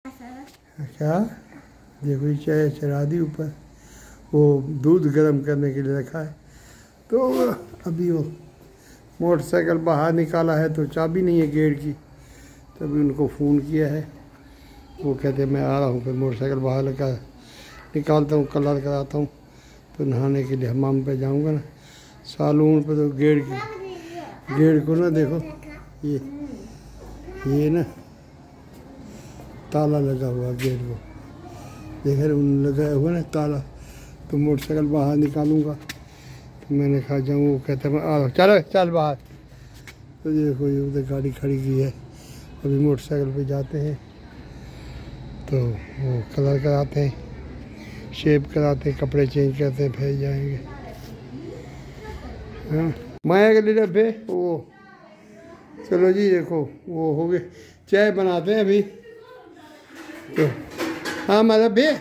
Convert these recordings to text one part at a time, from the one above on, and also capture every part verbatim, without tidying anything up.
क्या देखो ये चाय चढ़ा दी ऊपर, वो दूध गर्म करने के लिए रखा है। तो अभी वो मोटरसाइकिल बाहर निकाला है तो चाबी नहीं है गेट की, तभी उनको फ़ोन किया है। वो कहते मैं आ रहा हूँ, फिर मोटरसाइकिल बाहर लगा निकालता हूँ, कलर कराता हूँ, तो नहाने के लिए हमाम पे जाऊँगा ना सालून पे। तो गेट की गेट को ना देखो, ये ये ना ताला लगा हुआ गेट को, देख रहे उन लगा हुआ ना ताला। तो मोटरसाइकिल बाहर निकालूंगा, तो मैंने कहा जाऊँ, वो कहते मैं आ रहा हूँ, चलो चल बाहर। तो देखो ये उधर गाड़ी खड़ी की है, अभी मोटरसाइकिल पे जाते हैं तो वो कलर कराते हैं, शेप कराते हैं, कपड़े चेंज करते हैं, फिर जाएंगे। हाँ माया के लिए डब्बे वो, चलो जी देखो वो हो गए, चाय बनाते हैं अभी। तो हाँ मतलब भे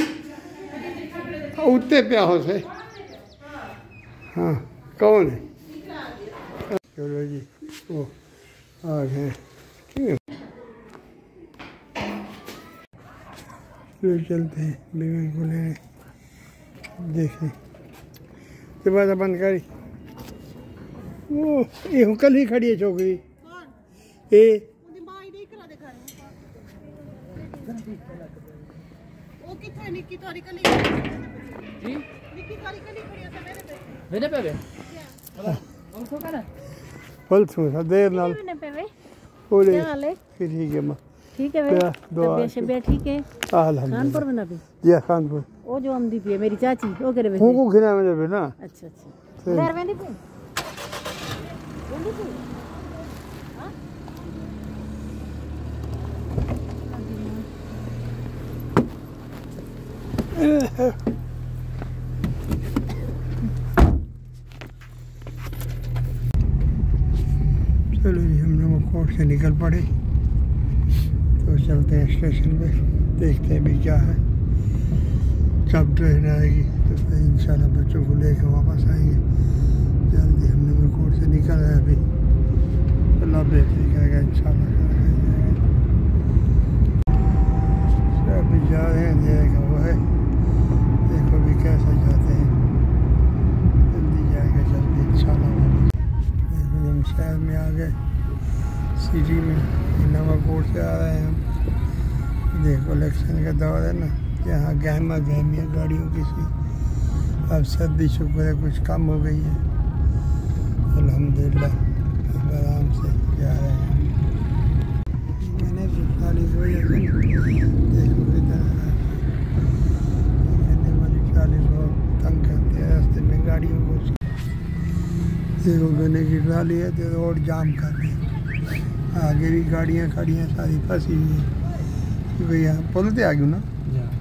उतने प्याहो से हाँ कौन है, चलो जी वो आ गए, ठीक है चलो चलते हैं बेगम को लेने, देखें दरवाजा बंद करी। वो ये कल ही खड़ी है छोकरी ए निक्की थोड़ी कली जी निक्की थोड़ी कली खड़ी है मेरे पे मेरे पे हम तो करा फल सुन देर नाल ओले क्या हाल है? फिर ठीक है मां, ठीक है भाई तबीयत से बे ठीक है अल्हम्दुलिल्लाह। कानपुर में ना भी जी कानपुर वो जो हम दी पे मेरी चाची वो करे वे को खिला में दे ना। अच्छा अच्छा घर में दी पे दी पे हां चलो जी हम लोग कोर्ट से निकल पड़े, तो चलते हैं स्टेशन पे, देखते हैं भी क्या है, कब ट्रेन आएगी, तो फिर इंशाल्लाह बच्चों को लेकर वापस आएंगे। जल्दी हम लोग कोर्ट से निकल आए, अभी अल्लाह बेहतरी करेगा इंशाल्लाह। अभी जा रहे हैं, जाएगा वो है, देखो भी कैसा जाते हैं, जल्दी जाएगा जल्दी इंशाल्लाह वापस। देखो हम शहर में आ गए, सिटी में, नवाकोट से आ रहे हैं हम। देखो इलेक्शन का दौर है ना, यहाँ गहमा गहमिया गाड़ियों की सी, अब सर्दी शुक्र है कुछ कम हो गई है अल्हम्दुलिल्लाह, अब आराम से जा रहे हैं। मैंने ट्राली की वजह से देखो कितना कहने वाली ट्राली बहुत तंग करती है रास्ते में गाड़ियों को। देखो गन्ने की ट्राली है तो रोड जाम कर दी, आगे भी गाड़ियाँ खड़ी हैं सारी फंसी हुई है, क्योंकि यहाँ पुल पे आ गई ना।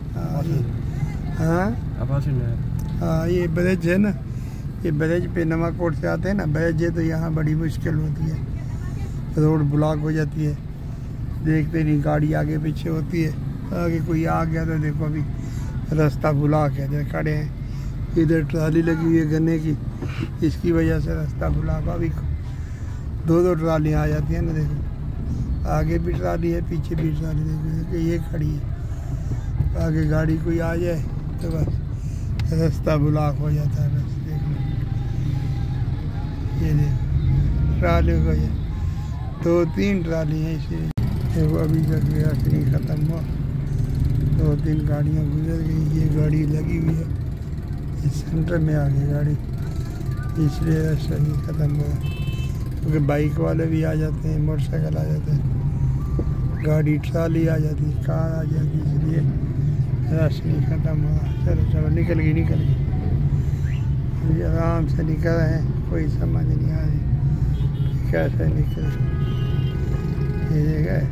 हाँ हाँ ये ब्रिज है ना, ये ब्रिज पे नवाकोट से आते हैं ना, ब्रिज है तो यहाँ बड़ी मुश्किल होती है, रोड ब्लॉक हो जाती है, देखते नहीं गाड़ी आगे पीछे होती है, आगे कोई आ गया तो देखो अभी रास्ता ब्लॉक है, इधर खड़े हैं, इधर ट्राली लगी हुई है गन्ने की, इसकी वजह से रास्ता ब्लॉक, अभी दो दो ट्रालियाँ आ जाती हैं ना, देखो आगे भी ट्राली है पीछे भी ट्राली, देखो ये खड़ी है, आगे गाड़ी कोई आ जाए तो बस रास्ता ब्लॉक हो जाता है। बस देख लो ये देखो ट्राली को, ये दो तीन ट्राली हैं इसीलिए देखो अभी तक गैस नहीं ख़त्म हुआ, दो तीन गाड़ियाँ गुजर गई, ये गाड़ी लगी हुई है, इस सेंटर में आ गई गाड़ी, इसलिए रास्ता नहीं ख़त्म हुआ, क्योंकि बाइक वाले भी आ जाते हैं, मोटरसाइकिल आ जाते हैं, गाड़ी ट्राली आ जाती है, कार आ जाती है, इसलिए रास्ता नहीं ख़त्म हुआ। चलो चलो निकल गई निकल गई अभी आराम से निकल रहे हैं, कोई समझ नहीं आ रही कैसे निकल ये जगह।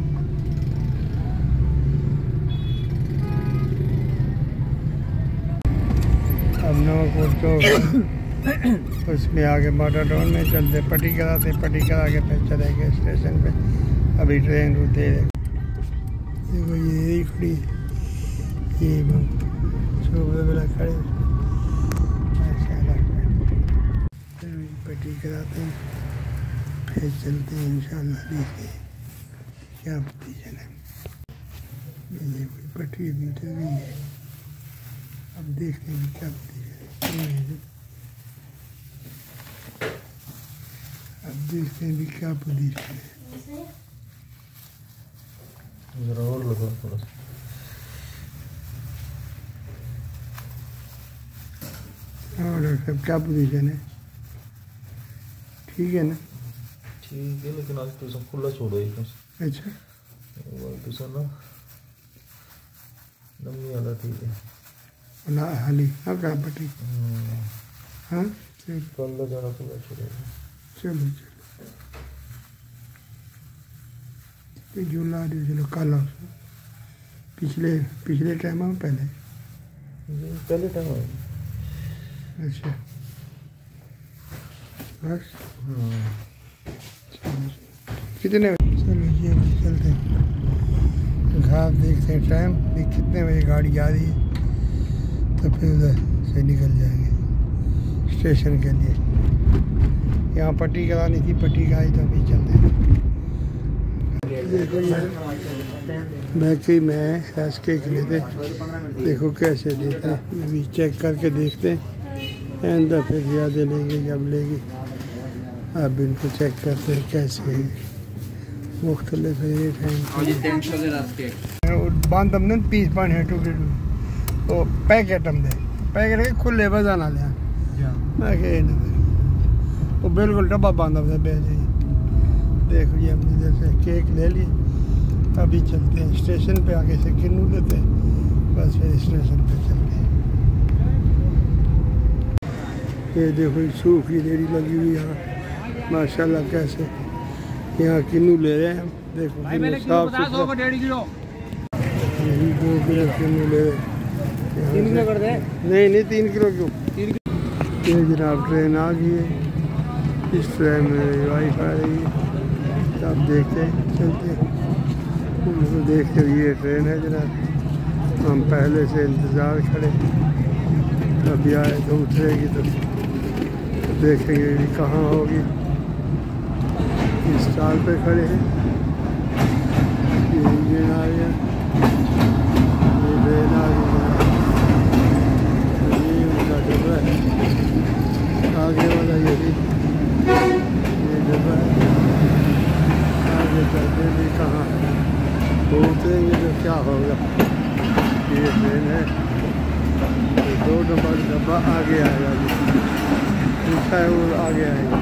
अब नवाकोट तो उसमें आगे बॉर्डर टाउन में चलते, पट्टी कराते, पट्टी करा के फिर चलेंगे स्टेशन पे, अभी ट्रेन रुकते देखो ये खड़ी, ये छोटे वाला खड़े पट्टी कराते हैं, फिर चलते हैं इंशाल्लाह, देखते हैं क्या पोजीशन है। ये कोई पटरी मीटर भी है। अब देखते हैं क्या पोजीशन, अब देखते हैं भी क्या पोजीशन है। जरा और लगा थोड़ा सा। हाँ डॉक्टर साहब क्या पोजीशन है? ठीक है ना? ठीक है, लेकिन आज तो सब खुला छोड़ो एकदम से। अच्छा तो सर ना नमी वाला ठीक है ना हाली हाँ कहाँ पटी हाँ चलो कल जाना खुला छोड़ेगा। चलो चलो तो झूला दे चलो कल आओ पिछले पिछले टाइम में पहले पहले टाइम आया। अच्छा बस कितने बजे? चलो ये बजे चलते हैं घाट देखते हैं टाइम देख कितने बजे गाड़ी आ रही है तो फिर उधर से निकल जाएंगे स्टेशन के लिए। यहाँ पट्टी करानी थी, पट्टी कराई तो अभी चलते हैं। देखो ये बैकरी में एस के लेते देखो कैसे देते हैं, अभी चेक करके देखते हैं एंड फिर ज़्यादा लेंगे जब लेंगे। अब इनको चेक करते हैं कैसे है मुख्तलिफ रेट हैं और बांध हमने पीस पाने हैं टुकड़े टुकड़े तो पैकेट हम दे पैकेट के खुले बजा ना लिया मैं कहे ना वो बिल्कुल डब्बा बांधा था बह जाइए। देखो ये हमने जैसे केक ले लिए अभी चलते हैं स्टेशन पे आके से किन्नू लेते हैं बस फिर स्टेशन पे चलते हैं। ये देखो सूखी रेडी लगी हुई यहाँ माशाल्लाह कैसे यहाँ किन्नू ले रहे हैं हम। देखो साफ सुथरा यही दो किलो किन्नू ले रहे हैं। नहीं नहीं तीन किलो क्यों? ये जनाब ट्रेन आ गई है, इस ट्रेन में वाइफ आ रही है तो आप देखते हैं चलते हैं उनको देखते हुए ये ट्रेन है जनाब। हम पहले से इंतज़ार खड़े अभी आए तो उतरेगी तो देखेंगे कहाँ होगी। इस स्टॉल पे खड़े हैं, ये इंजन आ गया, ये ट्रेन आ गई, ये उनका डब्बा है आगे वाला, यही ये डब्बा है। आगे चलते भी कहाँ उतरेंगे तो क्या होगा। ये ट्रेन है तो दो नंबर डब्बा आगे आएगा, दूसरा है वो आगे आएगा।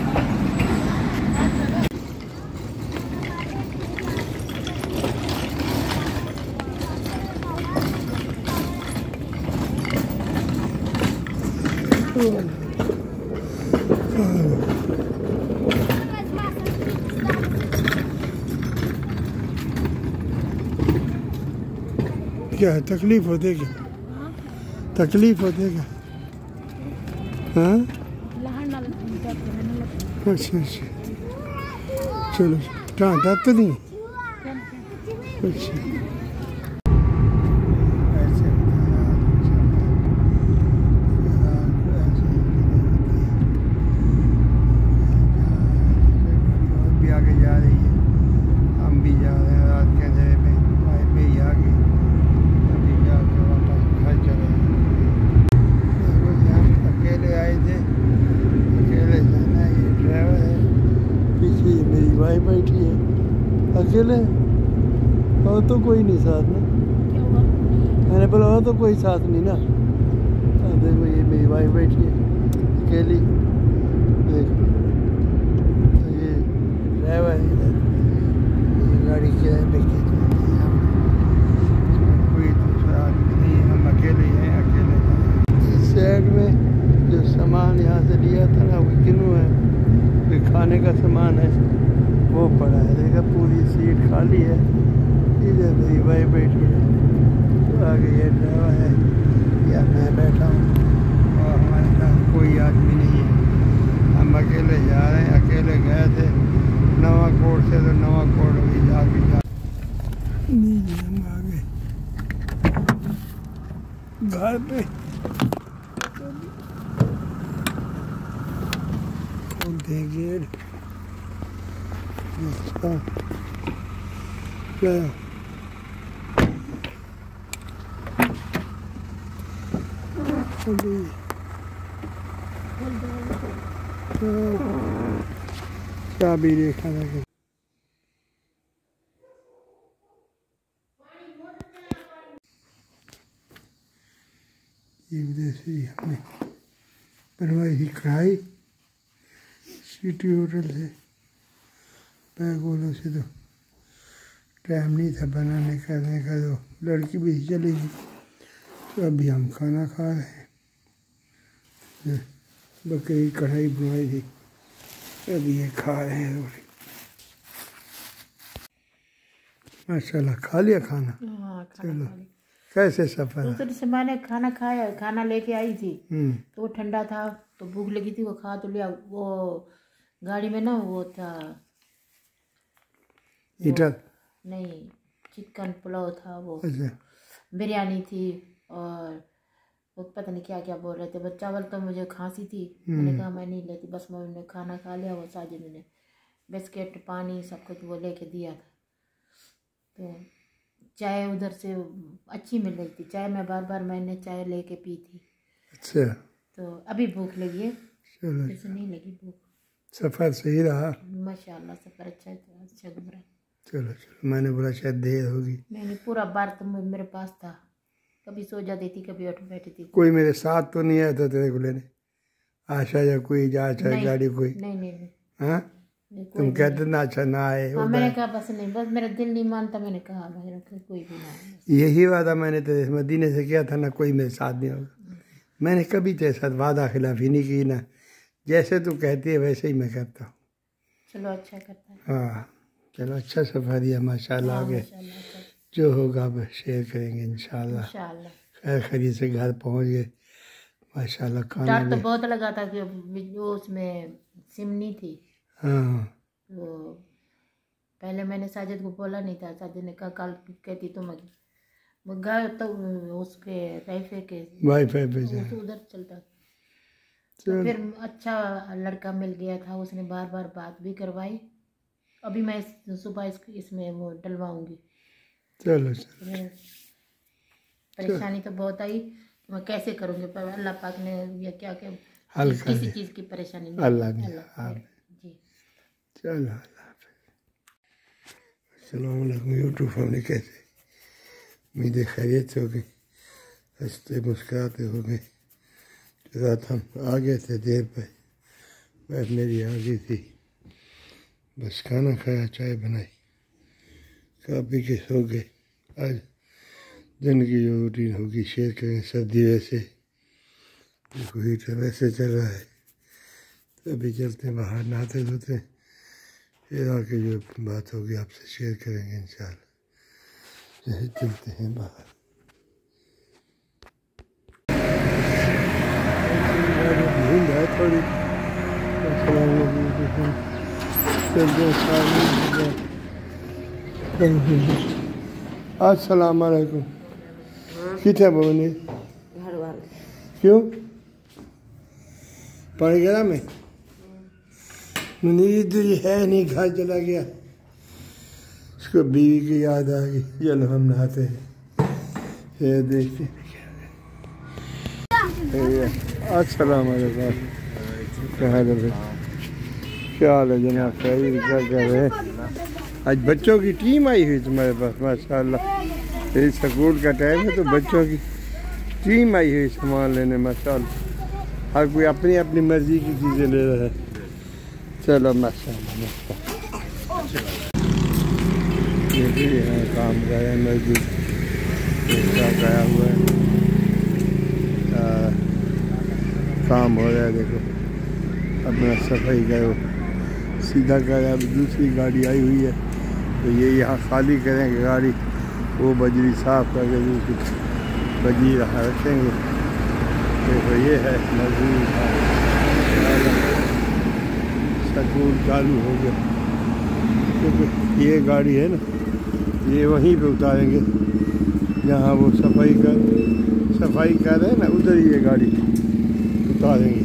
क्या है तकलीफ होती क्या? तकलीफ होती क्या? हाँ अच्छा अच्छा चलो टाँटा तो नहीं अच्छा। बैठी है अकेले और तो कोई नहीं साथ में। मैंने बोला और तो कोई साथ नहीं ना। देखो ये मेरी वाइफ बैठी है अकेली। देखो तो ये ड्राइवर है इधर, ये गाड़ी किराए पे की कोई दूसरा आदमी नहीं, हम अकेले हैं अकेले। इस साइड में जो सामान यहाँ से लिया था ना वो किन्नू है, जो खाने का सामान है वो पड़ा है। देखा पूरी सीट खाली है, इधर मेरी वाइफ बैठी है, तो आगे ये ड्राइवर है या मैं बैठा हूँ और हमारे साथ कोई आदमी नहीं है। हम अकेले जा रहे हैं, अकेले गए थे नवाकोट से तो नवाकोट भी जाके जा नहीं हम आ गए घर पे। खोलते हैं गेट। अच्छा क्या चाबी देखा था विदेशी हमने बनवाई थी कढ़ाई सिटी होटल से। पैगोलों से तो टाइम नहीं था बनाने करने का, तो लड़की भी चली गई। तो अभी हम खाना खा रहे हैं। बकरी की कढ़ाई बनवाई थी, अभी ये खा रहे हैं रोटी। माशाल्लाह खा लिया खाना। हाँ, खाना चलो खा लिया। कैसे सफर? दूसरे से मैंने खाना खाया, खाना लेके आई थी हम्म तो वो ठंडा था तो भूख लगी थी, वो खा तो लिया। वो गाड़ी में ना वो था हीटर। नहीं, चिकन पुलाव था, वो अच्छा बिरयानी थी, और वो पता नहीं क्या क्या बोल रहे थे। बस चावल तो मुझे खांसी थी, मैंने कहा मैं नहीं लेती, बस मैंने खाना खा लिया। वो साजिद ने बिस्किट पानी सब कुछ वो लेके दिया था। तो चाय उधर से अच्छी मिल रही थी, चाय में बार बार मैंने चाय लेके पी थी। अच्छा तो अभी भूख लगी है, चलो फिर से नहीं लगी भूख। सफ़र सही रहा। माशाल्लाह सफ़र अच्छा अच्छा गुजरा। चलो चलो, मैंने बोला शायद देर होगी। मैंने पूरा बार तो मेरे पास था, कभी सो जाती थी कभी उठ बैठी थी। कोई मेरे साथ तो नहीं आया था तेरे को लेने? आशा या कोई जा आशा नहीं, गाड़ी कोई? नहीं नहीं नहीं, हाँ नहीं, कोई तुम नहीं। कहते ना अच्छा ना आए। हाँ, मैंने कहा बस नहीं, बस मेरा दिल नहीं मानता, मैंने कहा मेरा कोई भी ना आए। यही वादा मैंने तेरे से मदीने से किया था ना, कोई मेरे साथ नहीं होगा। मैंने कभी तेरे साथ वादा खिलाफी नहीं की ना, जैसे तू कहती है वैसे ही मैं करता हूँ। चलो अच्छा करता है। हाँ चलो, अच्छा सफ़र दिया माशाल्लाह। हाँ, आगे माशाल्लाह, अच्छा। जो होगा अब शेयर करेंगे इंशाल्लाह। इंशाल्लाह। खैर खरीद से घर पहुँच गए माशाल्लाह। खाना डर तो भी बहुत लगा था कि वो उसमें सिम नहीं थी। हाँ वो पहले मैंने साजिद को बोला नहीं था, साजिद ने कहा कल कहती तो मैं वो गए तो उसके वाईफाई के वाईफाई पे जा। तो उधर चलता। तो फिर अच्छा लड़का मिल गया था, उसने बार बार बात भी करवाई। अभी मैं इस- सुबह इस, इसमें वो डलवाऊंगी। चलो चलो फिर परेशानी तो बहुत आई, मैं कैसे करूँगी, पर अल्लाह पाक ने ये क्या क्या हल कर किसी दिया। चीज़ की परेशानी नहीं। अल्लाह ने अल्लाह हाँ। जी। चलो अल्लाह हाफ़िज़। अस्सलाम वालेकुम यूट्यूब फैमिली, कैसे उम्मीद खैरियत से हो गई, हंसते मुस्कुराते हो गए। रात हम आ गए थे देर पे, वह मेरी आ गई थी, बस खाना खाया चाय बनाई खा पी के सो गए। आज दिन की जो रूटीन होगी शेयर करें। सर्दी वैसे देखो हीटर वैसे चल रहा है, तो अभी चलते हैं बाहर नहाते धोते, फिर आके जो बात होगी आपसे शेयर करेंगे इंशाल्लाह। जैसे चलते हैं बाहर। धुंध है थोड़ी, अस्सलाम वालेकुम। कितने बोने घर वाले क्यों पड़ गया? मैं मुनीर है नहीं, घर चला गया, उसको बीवी की याद आ गई। चलो हम नहाते हैं, फिर देखते हैं क्या। अस्सलाम वालेकुम, क्या हाल है भाई? क्या हाल है जनाब? सही, क्या कर रहे हैं? आज बच्चों की टीम आई हुई तुम्हारे पास माशाल्लाह। ये स्कूल का टाइम है तो बच्चों की टीम आई हुई सामान लेने माशाल्लाह। हर कोई अपनी अपनी मर्जी की चीज़ें ले रहा है। चलो माशाल्लाह माशाल्लाह। ये भी यहाँ काम कर रहे हैं मजदूर, गया हुआ है, आ, काम हो रहा है। देखो अपना सफाई का वो सीधा कर, अब दूसरी गाड़ी आई हुई है तो ये यहाँ खाली करेंगे गाड़ी, वो बजरी साफ करके दूसरी बजरी यहाँ रखेंगे। देखो ये है मजदूर, स्कूल चालू हो गया, क्योंकि ये गाड़ी है ना, ये वहीं पे उतारेंगे जहाँ वो सफाई कर सफाई कर रहे हैं ना, उधर ही ये गाड़ी उतारेंगे।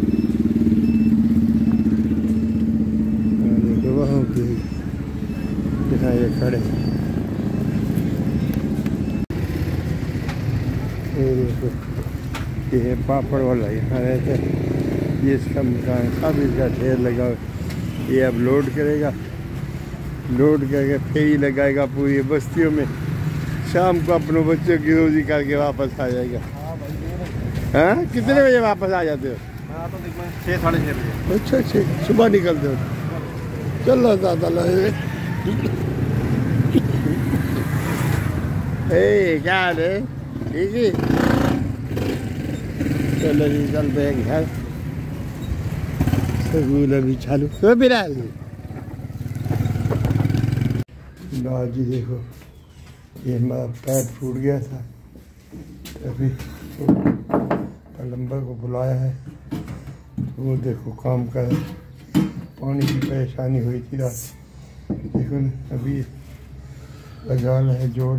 देखो वहाँ पे जहाँ ये खड़े हैं, ये देखो ये पापड़ वाला यहाँ रहता है, ये इसका मकान, सब इसका ढेर लगा। ये अब लोड करेगा, लोड करके फेरी लगाएगा पूरी बस्तियों में, शाम को अपनों बच्चों की रोजी करके वापस आ जाएगा। हाँ, कितने बजे वापस आ जाते हो? मैं तो देखो छः साढ़े छः बजे। अच्छा अच्छा, सुबह निकलते हो? चलो ज़्यादा लगे। ए क्या हाल है? ठीक है, चलो जी चलते हैं घर। स्कूल अभी चालू तो बिरा जी, देखो ये हमारा पैर फूट गया था, अभी प्लम्बर को बुलाया है, तो वो देखो काम कर रहा है। पानी की परेशानी हुई थी रात, देखो ना अभी लगाना है जोड़।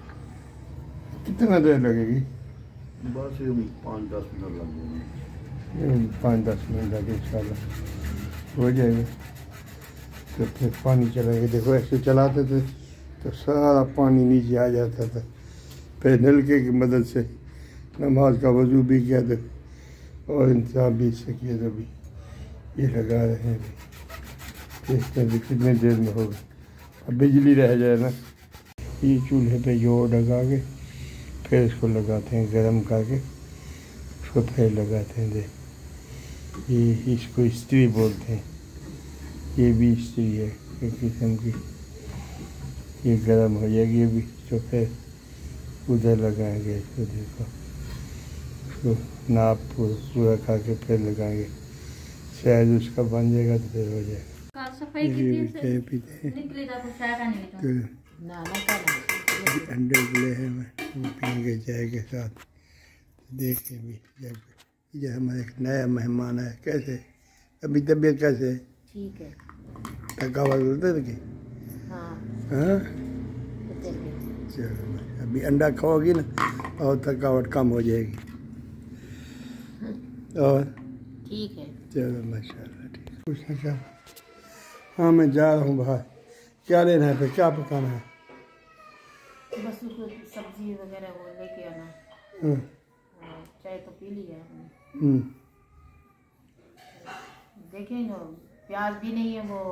कितना देर लगेगी? बस पाँच दस मिनट लग जाएंगे। पाँच दस मिनट लगे, इंशाल्लाह हो जाएगा। तो फिर पानी चलाएंगे। देखो ऐसे चलाते थे तो सारा पानी नीचे आ जाता था, फिर नलके की मदद से नमाज का वजू भी किया था और इंतजाम भी इससे किया था। अभी ये लगा रहे हैं, अभी देखते हैं कितने देर में होगा। अब बिजली रह जाए ना, ये चूल्हे पे जोड़ लगा के फिर इसको लगाते हैं गर्म करके, उसको फिर लगाते हैं। देख ये इसको इस्त्री बोलते हैं, ये भी इस्त्री है एक किस्म की। ये गर्म हो जाएगी अभी, तो फिर उधर लगाएंगे इसको। देखो उसको नाप पूरा पूरा करके फिर लगाएंगे, शायद उसका बन जाएगा तो फिर हो जाएगा। पीते हैं अंडे उबले हैं, मैं पियेंगे चाय के साथ। देखें भी जब ये हमारा एक नया मेहमान है, कैसे अभी तबीयत कैसे है? ठीक है। थकावट उतर की? हाँ हाँ, चलो अभी अंडा खाओगी ना और थकावट कम हो जाएगी। और ठीक है, चलो माशाल्लाह ठीक। पूछना क्या? हाँ मैं जा रहा हूँ बाहर, क्या लेना है फिर, क्या पकाना है? बस उसको सब्जी वगैरह वो लेके आना। हाँ, चाय तो पी लिया हमने। हम्म, देखें ना, प्याज भी नहीं है, वो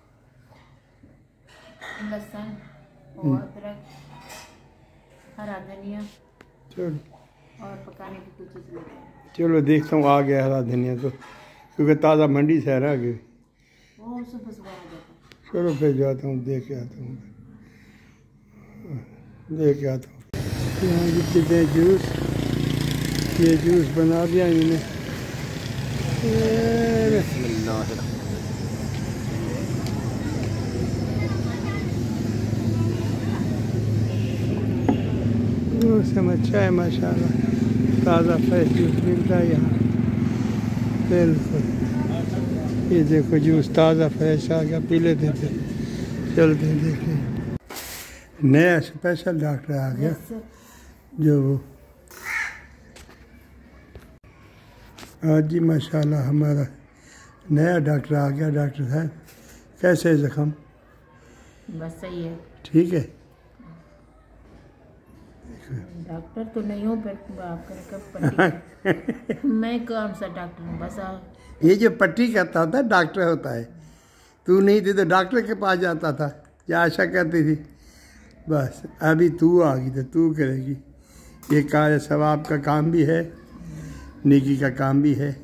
लहसुन और अदरक, हरा धनिया चलो और पकाने की कुछ चीज़ लेके आना। चलो देखता हूँ आ गया हरा धनिया तो, क्योंकि ताज़ा मंडी से है ना आगे। वो सुबह सुबह आ जाता। चलो फिर जाता हूँ, देख के आता हूँ, देख के आता हूँ। यहाँ जी पीते हैं जूस, ये जूस बना दिया इन्होंने। मौसम अच्छा है माशाल्लाह, ताज़ा फ्रेश जूस मिलता है यहाँ। बिल्कुल, ये देखो जूस ताज़ा फ्रेश आ गया, पी लेते हैं फिर चलते हैं। देखें नया स्पेशल डॉक्टर आ गया, जो वो आज जी माशाल्लाह हमारा नया डॉक्टर आ गया। डॉक्टर साहब कैसे जख्म? बस सही है, ठीक है। डॉक्टर तो नहीं हूँ पर आपका मैं कौन सा डॉक्टर हूँ? बस आ, ये जो पट्टी करता होता है डॉक्टर होता है। तू नहीं थी तो डॉक्टर के पास जाता था, या आशा करती थी। बस अभी तू आ गई तो तू करेगी। ये कार्य सवाब का काम भी है, नेकी का काम भी है।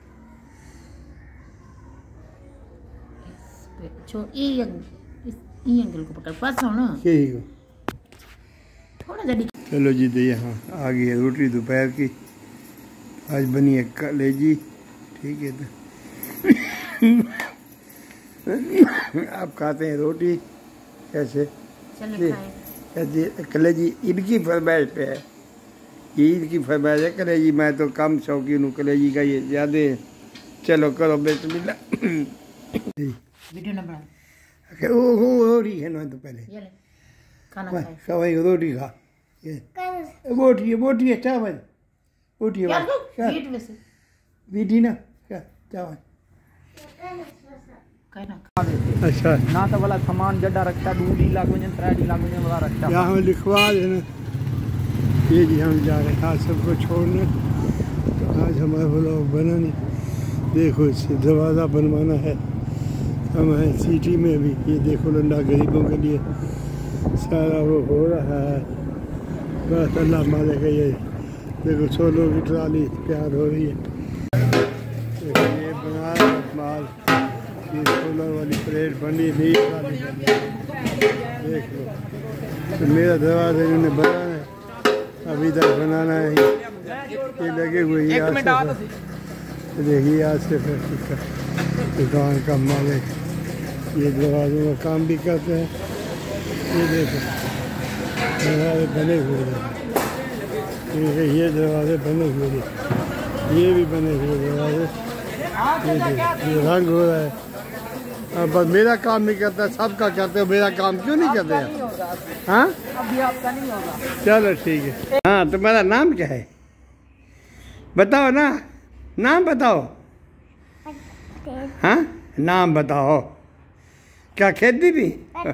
छो ये एंगल को पकड़ पास हो ना, यही हो। थोड़ा जल्दी। चलो जी, तो यहाँ आ गई है रोटी दोपहर की। आज बनी है कलेजी, ठीक है। तो आप खाते हैं रोटी कैसे? चले खाएं। कलेजी ईद की फरमाइश पे है, ईद की फरमाइश है कलेजी। मैं तो कम शौकीन हूँ कलेजी का, ये ज़्यादा है। चलो करो बिस्मिल्लाह। वीडियो ना बना, ओ हो रोटी है ना, तो पहले ये ले खाना खाए। सवाई रोटी खा, ये बोटी है, बोटी है चावल, बोटी है यार क्या वीट में से बीटी ना क्या चावल। कहना अच्छा, ना तो वाला सामान जड्डा रखता, दो डी लाख में त्रै डी लाख में वाला रखता। यहाँ लिखवा देना। ये जी हम जा रहे हैं आज सबको छोड़ने, आज हमारा ब्लॉग बना नहीं। देखो इससे दरवाज़ा बनवाना है। हम हैं सिटी में भी। ये देखो लंडा गरीबों के लिए सारा वो हो रहा है। बस अल्लाह मालिक है। ये देखो सोलों की ट्राली तैयार हो रही है। देखो ये बना माल, ये सोलर वाली प्लेट बनी नहीं ट्राली बनी। देख लो तो मेरा दरवाजा इन्होंने बनाना है, अभी तक बनाना है। ये लगे हुए ये आज से देखिए आज से फिर दुकान का मालिक ये दरवाजों का काम भी करते हैं। ये देखो दरवाजे बने हुए हैं। ये दरवाजे बने हुए हैं, ये भी बने हुए दरवाजे। ये देखो ये रंग हो रहा है। अब बस मेरा काम नहीं करता, सबका करते हो, मेरा काम क्यों नहीं करते हैं? हाँ अभी आपका नहीं होगा। चलो ठीक है। हाँ तुम्हारा नाम क्या है बताओ ना, नाम बताओ। हाँ नाम बताओ। क्या खेती भी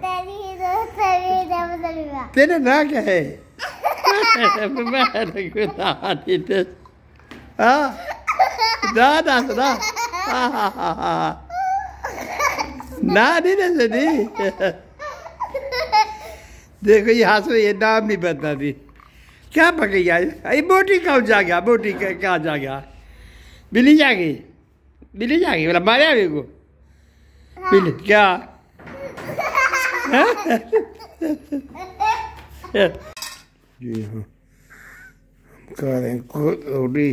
तेरा ना क्या है? हाँ ना ना सुना ना नहीं ना सुनी। देखो ये हाथ में ये नाम नहीं बता दी। क्या पकड़ी आज? अरे बोटी कब जा गया? बोटी कहाँ जा गया? बिल्ली जा गई? बिल्ली जा गई? बोला मारा मेरे को बिल्ली क्या? जी हाँ कर रहे हैं रोटी।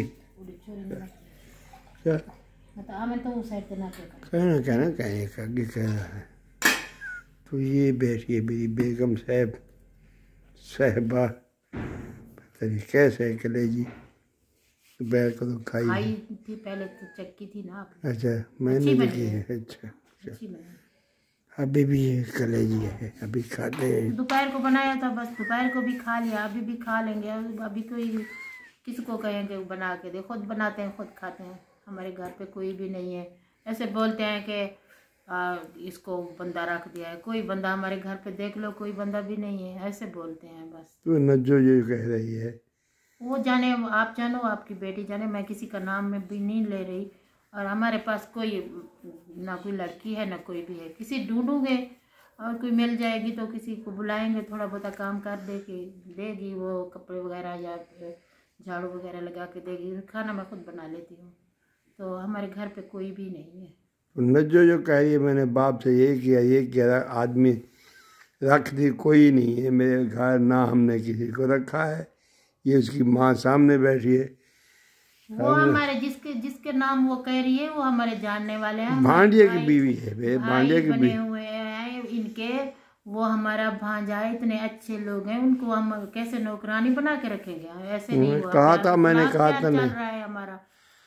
क्या कहना कहना कहें आगे कह रहा है। तो ये बैठिए मेरी बेगम साहब साहबा, पता नहीं कैसे कलेजी दोपहर को तो खाई खाई थी पहले तो चक्की थी ना आपने। अच्छा मैंने भी की है। अच्छा अभी भी ये कलेजी है, अभी खाते हैं। दोपहर को बनाया था, बस दोपहर को भी खा लिया, अभी भी खा लेंगे। अभी कोई किसको कहेंगे बना के दे, खुद बनाते हैं खुद खाते हैं। हमारे घर पे कोई भी नहीं है। ऐसे बोलते हैं कि आ, इसको बंदा रख दिया है, कोई बंदा हमारे घर पे देख लो, कोई बंदा भी नहीं है। ऐसे बोलते हैं बस। तो नज्जो ये कह रही है, वो जाने, आप जानो, आपकी बेटी जाने, मैं किसी का नाम में भी नहीं ले रही। और हमारे पास कोई ना कोई लड़की है ना कोई भी है। किसी ढूंढूंगे और कोई मिल जाएगी तो किसी को बुलाएंगे, थोड़ा बहुत काम कर देगी देगी वो कपड़े वगैरह या झाड़ू वगैरह लगा के देगी। खाना मैं खुद बना लेती हूँ। तो हमारे घर पे कोई भी नहीं है। नज्जो जो कह रही है मैंने बाप से ये किया ये किया, आदमी रख दी कोई नहीं है मेरे घर, ना हमने किसी को रखा है। ये उसकी माँ सामने बैठी है। वो हमारे जिसके जिसके नाम वो कह रही है वो हमारे जानने वाले हैं। भांडिया की बीवी है वे, भांडिया की बीवी हुए हैं इनके। वो हमारा भांजा है, इतने अच्छे लोग हैं, उनको हम कैसे नौकरानी बना के रखेंगे? ऐसे नहीं हुआ। कहा था मैंने, कहा था चल नहीं रहा है हमारा।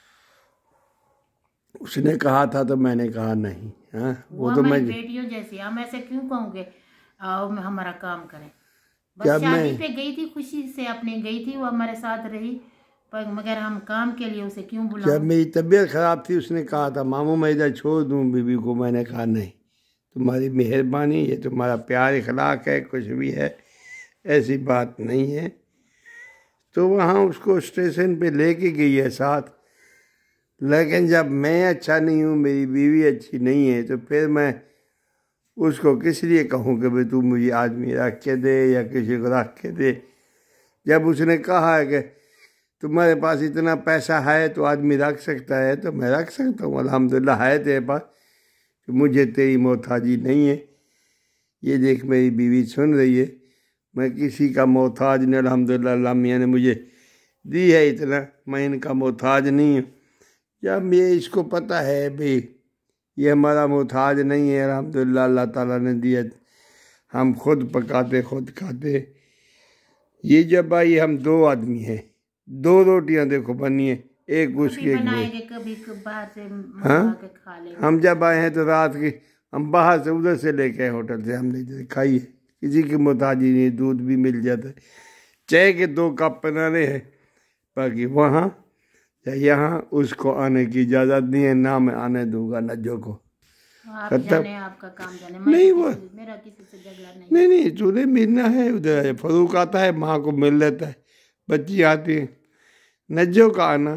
उसने कहा था तो मैंने कहा नहीं। हाँ वो, वो तो मैं बेटियों जैसी, हम ऐसे क्यों कहोगे आओ हमारा काम करें? बस जब शादी मैं पे गई थी, खुशी से अपनी गई थी, वो हमारे साथ रही, पर मगर हम काम के लिए उसे क्यों बुलाएं? जब मेरी तबीयत ख़राब थी उसने कहा था मामू मैं इधर छोड़ दूँ बीवी को। मैंने कहा नहीं, तुम्हारी मेहरबानी, ये तुम्हारा प्यार इखलाक है, कुछ भी है ऐसी बात नहीं है। तो वहाँ उसको स्टेशन पे लेके गई है साथ। लेकिन जब मैं अच्छा नहीं हूँ, मेरी बीवी अच्छी नहीं है, तो फिर मैं उसको किस लिए कहूँ कि भाई तू मुझे आदमी रख के दे या किसी को रख के दे। जब उसने कहा है कि तुम्हारे पास इतना पैसा है तो आदमी रख सकता है, तो मैं रख सकता हूँ। अल्हम्दुलिल्लाह है तेरे पास, तो मुझे तेरी मोहताजी नहीं है। ये देख मेरी बीवी सुन रही है, मैं किसी का मोहताज नहीं। अल्हम्दुलिल्लाह अल्लाह मियाँ ने मुझे दी है इतना, मैं इनका मोहताज नहीं हूँ। जब ये इसको पता है भाई ये हमारा मोहताज नहीं है, अल्हम्दुलिल्लाह अल्लाह ताला ने दिया, हम खुद पकाते खुद खाते। ये जब भाई हम दो आदमी हैं, दो रोटियां देखो बनी है, एक उसकी एक मेरी। कभी बाहर से हाँ के खा लेंगे। हम जब आए हैं तो रात की हम बाहर से उधर से लेके आए होटल से, हमने खाई है, किसी की मोहताजी नहीं। दूध भी मिल जाता है, चाय के दो कप बनाने हैं, बाकी वहाँ या यहाँ उसको आने की इजाज़त नहीं है, ना मैं आने दूंगा नज्जो को। आप जाने, आपका काम जाने, नहीं वो मेरा किसी से झगड़ा नहीं। नहीं नहीं तूने मिलना है उधर है, फरूक आता है माँ को मिल लेता है, बच्ची आती है। नज्जो का आना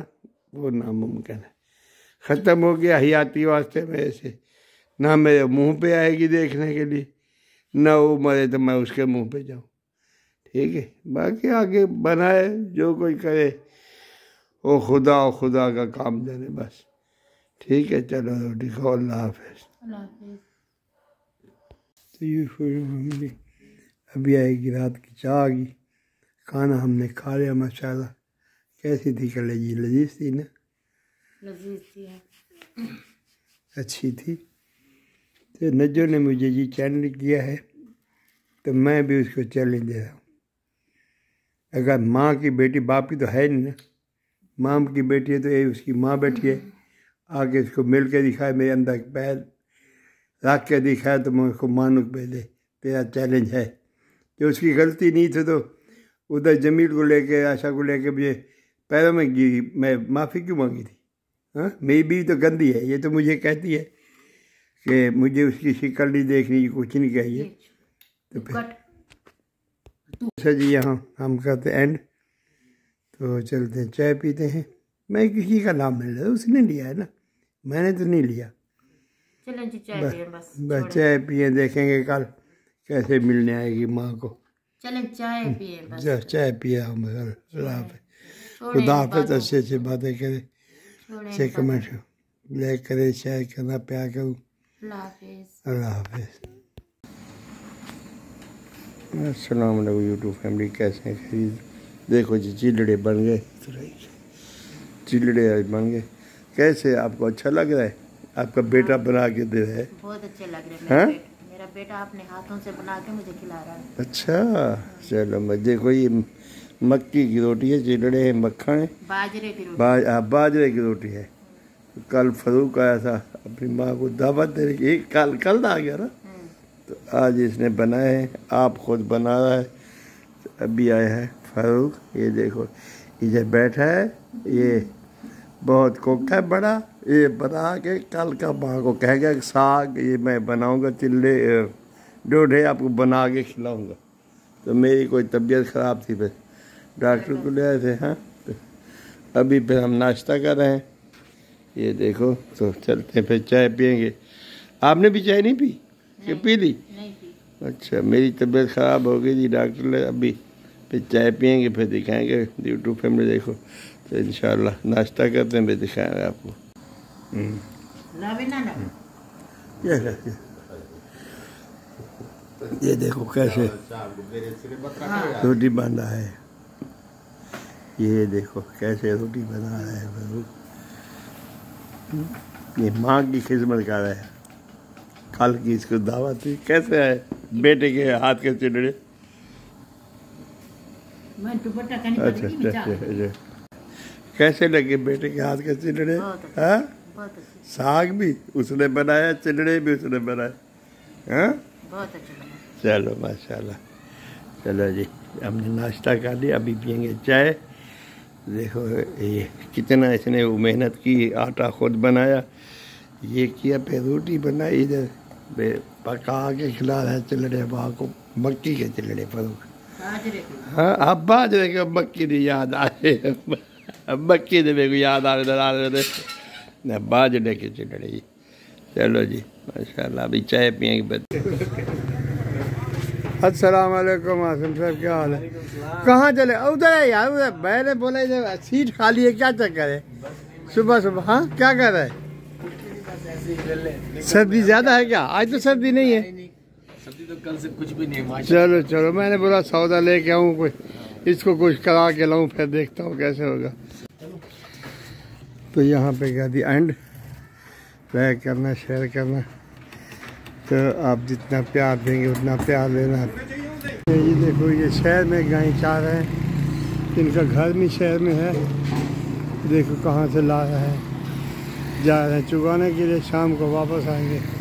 वो नामुमकिन है। ख़त्म हो गया हयाती वास्ते में ऐसे, ना मेरे मुंह पे आएगी देखने के लिए, ना वो मरे तो मैं उसके मुंह पे जाऊं। ठीक है, बाकी आगे बनाए जो कोई करे वो खुदा और खुदा का काम जाने बस। ठीक है, चलो रोटी खाओ, अल्लाह हाफिज़। तो ये फैमिली अभी आएगी, रात की चाय आ गई, खाना हमने खा लिया माशाल्लाह। कैसी थी कलेजी? लजीज थी ना? लजीज थी, अच्छी थी। तो नजो ने मुझे जी चैलेंज किया है तो मैं भी उसको चैलेंज दे रहा हूँ। अगर माँ की बेटी, बाप की तो है नहीं ना, माँ की बेटी है तो ये उसकी माँ बैठी है, आगे उसको मिल के दिखाए, मेरे अंदर पैर रख के दिखाए तो मैं उसको मानूक पे दे। तेरा चैलेंज है कि उसकी गलती नहीं थी तो उधर जमील को लेके, आशा को लेके मुझे पैरों में गिरी, मैं माफ़ी क्यों मांगी थी? हाँ, मेरी बीवी तो गंदी है, ये तो मुझे कहती है कि मुझे उसकी शिक्ल नहीं देखनी, कुछ नहीं चाहिए। तो फिर अच्छा जी, यहाँ हम करते एंड, तो चलते हैं चाय पीते हैं। मैं किसी का नाम नहीं लिया, उसने लिया है ना, मैंने तो नहीं लिया। चलें जी चाय बस, पिए, बस बस चाय पिए, देखेंगे कल कैसे मिलने आएगी माँ को। चलें चाय पिए, बस चाय पिया हम। अल्लाह हाफ़िज़, खुदा हाफ़िज़। अच्छे अच्छे बातें करे, अच्छे कमेंट लाइक करे, शेयर करना, प्यार करूँ। अल्लाह हाफ़िज़। अस्सलाम वालेकुम यूट्यूब फैमिली, कैसे हैं? खरीद देखो जी, चिलड़े बन गए, चिलड़े आज बन गए। कैसे, आपको अच्छा लग रहा है? आपका बेटा बना के दे रहा है, बहुत अच्छे लग रहे हैं। मेरा बेटा अपने हाथों से बना के मुझे खिला रहा है। अच्छा, चलो मैं देखो, ये मक्की की रोटी है, चिलड़े है, मक्खन है, बाजरे की रोटी, बाज हाँ बाजरे की रोटी है। कल फरूक आया था अपनी माँ को दावत देने की, कल कल आ गया ना, तो आज इसने बनाए हैं। आप खुद बना रहा है। तो अभी आया है फारूक, ये देखो इधर बैठा है, ये बहुत कोका है बड़ा, ये बना के कल का माँ को कहेगा साग ये मैं बनाऊंगा, चिल्ले डोढे आपको बना के खिलाऊंगा। तो मेरी कोई तबीयत ख़राब थी, फिर डॉक्टर को ले आए थे। हाँ, तो अभी फिर हम नाश्ता कर रहे हैं, ये देखो। तो चलते हैं, फिर चाय पियेंगे। आपने भी चाय नहीं पी कि पी ली? नहीं पी। अच्छा, मेरी तबीयत ख़राब हो गई थी, डॉक्टर ले, अभी फिर चाय पियेंगे, फिर दिखाएंगे यूट्यूब फैमिली। देखो तो इंशाल्लाह नाश्ता करते हैं, फिर दिखाएंगे आपको। ये ये देखो कैसे रोटी बन रहा है, ये देखो कैसे रोटी बना रहा है। ये माँ की खिदमत कर रहा है। कल की इसको दावत थी। कैसे है बेटे के हाथ के चिलड़े? अच्छा अच्छा अच्छा, कैसे लगे बेटे के हाथ के चिलड़े? हाँ, साग भी उसने बनाया, चिलड़े भी उसने बनाए। हाँ, बहुत अच्छा बना। चलो माशाल्लाह। चलो जी, हमने नाश्ता कर लिया, अभी पियेंगे चाय। देखो ये कितना इसने मेहनत की, आटा खुद बनाया, ये किया, फिर रोटी बनाई, इधर पका के खिला रहा है चिलड़े माँ को, मक्की के चिलड़े पर। हाँ, अब बाजरे के मक्की नहीं याद आ रहे, मक्की ने मेरे को याद आ रहे आ रहे न बाजरे के चिलड़े। चलो जी माशाल्लाह, अभी चाय पियेंगे बच्चे। अस्सलाम वालेकुम आसिम साहब, क्या हाल है? कहाँ चले? उधर है यार, उधर मैंने बोला इधर सीट खाली है, क्या चक्कर है? सुबह सुबह हाँ, क्या कर रहा है? सर्दी ज्यादा है क्या? आज तो सर्दी नहीं है, सर्दी तो कल से कुछ भी नहीं। चलो चलो, मैंने बोला सौदा लेके आऊँ, कोई इसको कुछ करा के लाऊं, फिर देखता हूँ कैसे होगा। तो यहाँ पे क्या दी एंड, लाइक करना, शेयर करना। तो आप जितना प्यार देंगे उतना प्यार लेना। ये देखो, ये शहर में गाय चाह रहे हैं, इनका घर भी शहर में है। देखो कहाँ से ला रहा है, जा रहे हैं चुगाने के लिए, शाम को वापस आएंगे।